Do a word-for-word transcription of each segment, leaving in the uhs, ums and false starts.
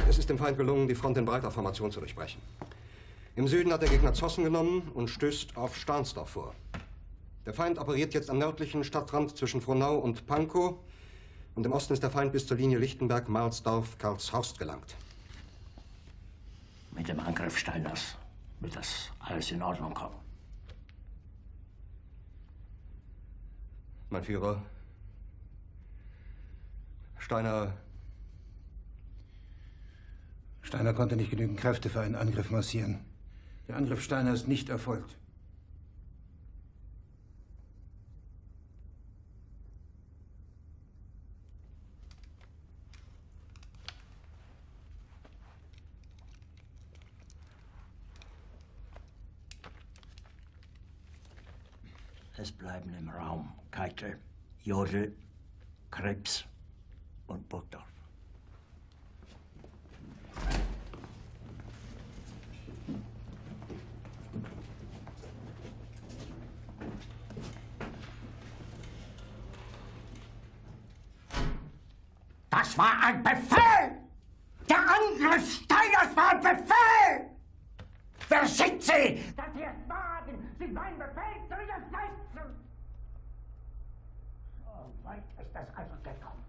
Es ist dem Feind gelungen, die Front in breiter Formation zu durchbrechen. Im Süden hat der Gegner Zossen genommen und stößt auf Stahnsdorf vor. Der Feind operiert jetzt am nördlichen Stadtrand zwischen Frohnau und Pankow. Und im Osten ist der Feind bis zur Linie Lichtenberg-Marsdorf-Karlshorst gelangt. Mit dem Angriff Steiners wird das alles in Ordnung kommen. Mein Führer, Steiner... Steiner konnte nicht genügend Kräfte für einen Angriff massieren. Der Angriff Steiner ist nicht erfolgt. Es bleiben im Raum Keitel, Jodl, Krebs und Boathouse. Das war ein Befehl! Der Angriff Steiners war ein Befehl! Wer sind Sie, dass Sie es wagen, sich meinen Befehl zu widersetzen? So weit ist das also gekommen.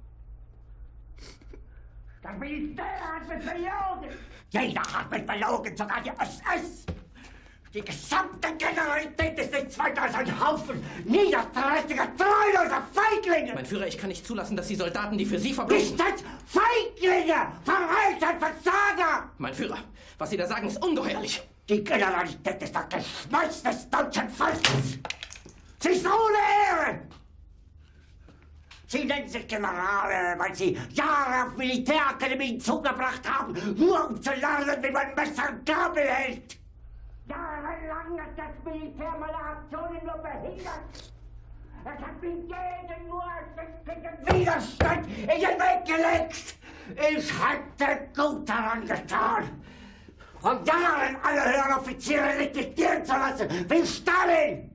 Das Militär hat mich belogen! Jeder hat mich belogen, sogar die S S! Die gesamte Generalität ist nichts weiter als ein Haufen niederträchtiger, treuloser Feiglinge! Mein Führer, ich kann nicht zulassen, dass die Soldaten, die für Sie verbringen... Nicht als Feiglinge! Verreiter, Versager! Mein Führer, was Sie da sagen, ist ungeheuerlich! Die Generalität ist das Geschmeiß des deutschen Volkes! Sie ist ohne Ehre! Sie nennen sich Generale, weil Sie Jahre auf Militärakademien zugebracht haben, nur um zu lernen, wie man Messer und Gabel hält! Jahrelang hat das Militär meine Aktionen nur behindert. Es hat mir jeden nur ersichtlichen Widerstand in den Weg gelegt. Ich hätte gut daran getan, von Jahren alle höheren Offiziere liquidieren zu lassen, wie Stalin.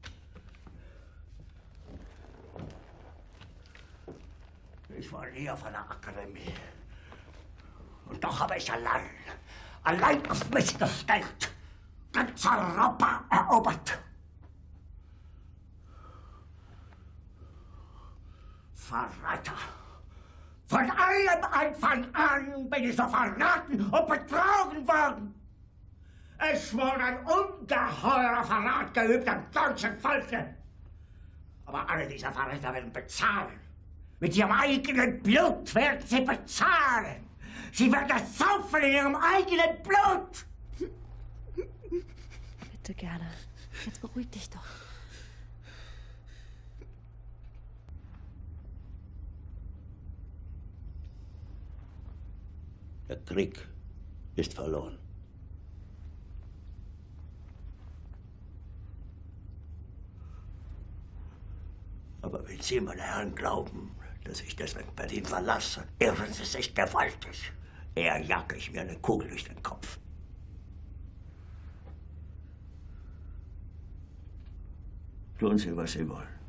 Ich war nie auf einer Akademie. Und doch habe ich allein, allein auf mich gestellt, ganz Europa erobert. Verräter! Von allem Anfang an bin ich so verraten und betrogen worden. Es wurde ein ungeheurer Verrat geübt am deutschen Volke. Aber alle diese Verräter werden bezahlen. Mit ihrem eigenen Blut werden sie bezahlen. Sie werden es saufen in ihrem eigenen Blut. Bitte gerne. Jetzt beruhig dich doch. Der Krieg ist verloren. Aber wenn Sie, meine Herren, glauben, dass ich deswegen Berlin verlasse, irren Sie sich gewaltig. Eher jage ich mir eine Kugel durch den Kopf. Tun Sie, was Sie wollen.